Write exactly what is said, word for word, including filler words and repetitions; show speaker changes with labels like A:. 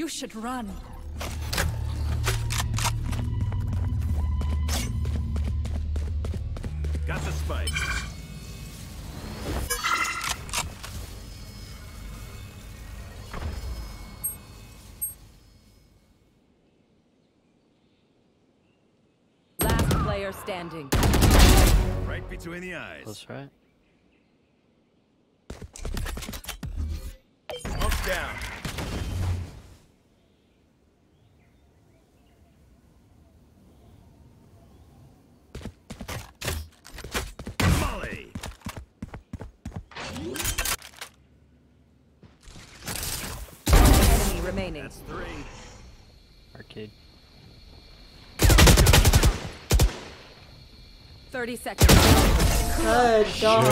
A: You should run.
B: Got the spike.
A: Last player standing.
B: Right between the eyes.
C: Close, right?
B: Smoke down. Molly.
A: Enemy remaining.
B: That's three.
C: Arcade.
A: thirty seconds.
D: Good job.